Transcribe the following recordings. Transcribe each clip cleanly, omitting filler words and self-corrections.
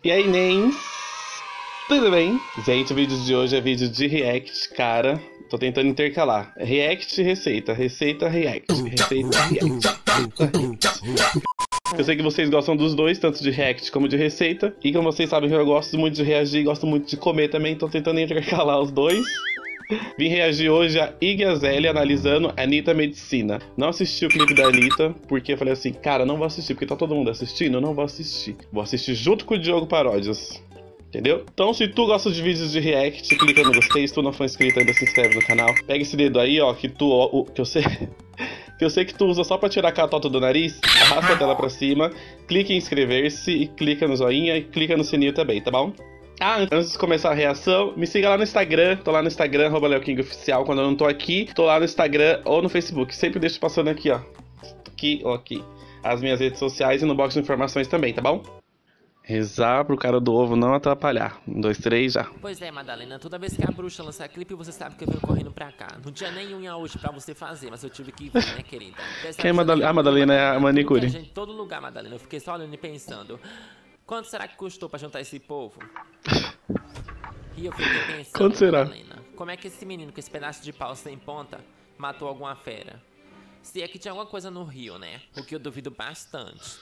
E aí, Nens? Tudo bem? Gente, o vídeo de hoje é vídeo de react, cara. Tô tentando intercalar. React, receita. Receita, react. Receita, react. Eu sei que vocês gostam dos dois, tanto de react como de receita. E como vocês sabem que eu gosto muito de reagir e gosto muito de comer também, tô tentando intercalar os dois. Vim reagir hoje a Iggy Azalea analisando Anitta Medicina. Não assisti o clipe da Anitta, porque eu falei assim, cara, não vou assistir, porque tá todo mundo assistindo, eu não vou assistir. Vou assistir junto com o Diogo Paródias. Entendeu? Então, se tu gosta de vídeos de react, clica no gostei. Se tu não for inscrito ainda, se inscreve no canal. Pega esse dedo aí, ó, que eu sei que tu usa só pra tirar a catota do nariz. Arrasta a tela pra cima, clica em inscrever-se, e clica no joinha e clica no sininho também, tá bom? Ah, antes de começar a reação, me siga lá no Instagram. Tô lá no Instagram, @LeoKingOficial. Quando eu não tô aqui, tô lá no Instagram ou no Facebook. Sempre deixo passando aqui, ó. Aqui ou aqui. As minhas redes sociais e no box de informações também, tá bom? Rezar pro cara do ovo não atrapalhar. 1, 2, 3, já. Pois é, Madalena, toda vez que a bruxa lançar clipe, você sabe que eu venho correndo pra cá. Não tinha nem unha hoje pra você fazer, mas eu tive que vir, né, querida? Quem é Madalena? A Madalena é a manicure. Gente, em todo lugar, Madalena. Eu fiquei só olhando e pensando, quanto será que custou pra juntar esse povo? E eu fiquei pensando, Quanto será? Madalena, como é que esse menino com esse pedaço de pau sem ponta matou alguma fera? Se é que tinha alguma coisa no Rio, né? O que eu duvido bastante.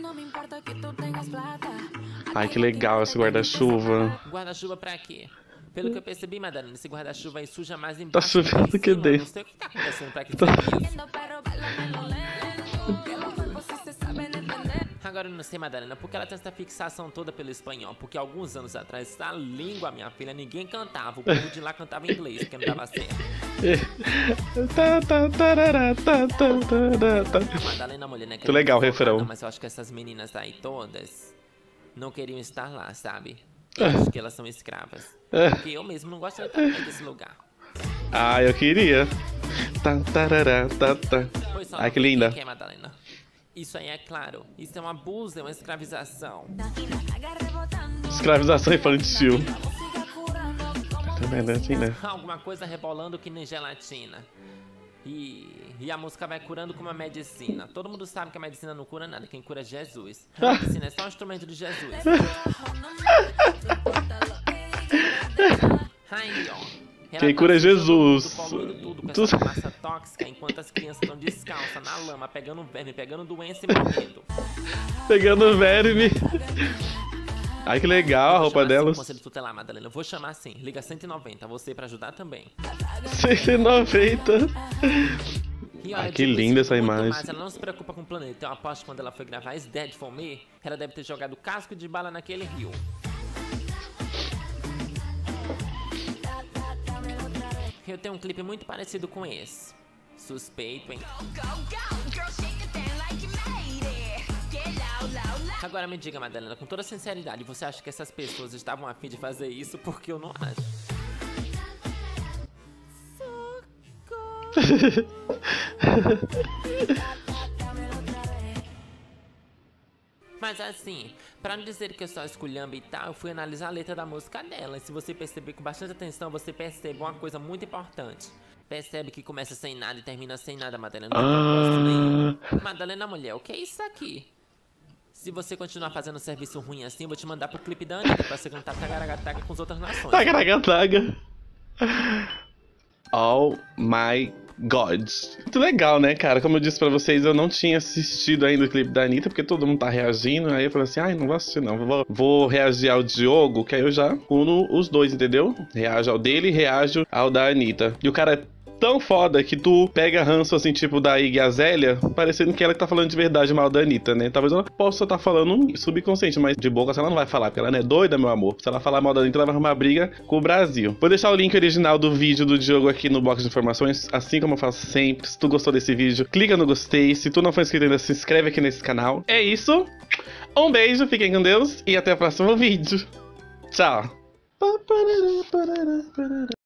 Ai, que legal esse guarda-chuva. Guarda-chuva pra quê? Pelo que eu percebi, Madalena, esse guarda-chuva aí suja mais Tá embaixo chovendo que em que cima. dentro. Não sei o que tá acontecendo pra que serve isso. Agora eu não sei, Madalena, porque ela tem essa fixação toda pelo espanhol. Porque alguns anos atrás, essa língua, minha filha, ninguém cantava. O povo de lá cantava inglês, porque não dava certo. Madalena, mulher, né? Muito legal o refrão. Mas eu acho que essas meninas aí todas não queriam estar lá, sabe? Eu acho que elas são escravas. Porque eu mesmo não gosto desse lugar. Ah, eu queria. Pois só, Ai, que linda. Que é, Madalena? Isso aí é claro. Isso é um abuso, é uma escravização. Escravização infantil. Assim, né? Alguma coisa rebolando que nem gelatina. E a música vai curando como a medicina. Todo mundo sabe que a medicina não cura nada. Quem cura é Jesus. A medicina é só um instrumento de Jesus. Aí, ó. Quem cura é Jesus. Tudo com essa massa tóxica, enquanto as crianças estão descalças na lama, pegando verme, pegando doença e morrendo. Pegando verme. Ai, que legal a roupa delas. Conselho tutelar, Madalena. Eu vou chamar assim. Liga 190, você pra ajudar também. 190. E olha, Ai, que linda essa imagem. Mas ela não se preocupa com o planeta. Eu aposto que quando ela foi gravar Is Dead For Me, ela deve ter jogado casco de bala naquele rio. Eu tenho um clipe muito parecido com esse. Suspeito, hein? Agora me diga, Madalena, com toda sinceridade, você acha que essas pessoas estavam a fim de fazer isso? Porque eu não acho. Mas assim, pra não dizer que eu só esculhamba e tal, eu fui analisar a letra da música dela. E se você perceber com bastante atenção, você percebe uma coisa muito importante. Percebe que começa sem nada e termina sem nada, Madalena. Não tem propósito nenhum. Madalena, mulher, o que é isso aqui? Se você continuar fazendo serviço ruim assim, eu vou te mandar pro clipe da Anitta pra você cantar tagaragataga com as outras nações. Tagaragataga. Oh my God. Muito legal, né, cara? Como eu disse pra vocês, eu não tinha assistido ainda o clipe da Anitta, porque todo mundo tá reagindo. Aí eu falei assim, ai, não vou assistir não. Vou reagir ao Diogo, que aí eu já uno os dois, entendeu? Reajo ao dele e reajo ao da Anitta. E o cara é tão foda que tu pega ranço, assim, tipo, da Iggy Azalea, parecendo que ela que tá falando de verdade mal da Anitta, né? Talvez ela possa estar falando subconsciente, mas de boca ela não vai falar, porque ela não é doida, meu amor. Se ela falar mal da Anitta, ela vai arrumar briga com o Brasil. Vou deixar o link original do vídeo do Diogo aqui no box de informações, assim como eu faço sempre. Se tu gostou desse vídeo, clica no gostei. Se tu não for inscrito ainda, se inscreve aqui nesse canal. É isso. Um beijo, fiquem com Deus e até o próximo vídeo. Tchau.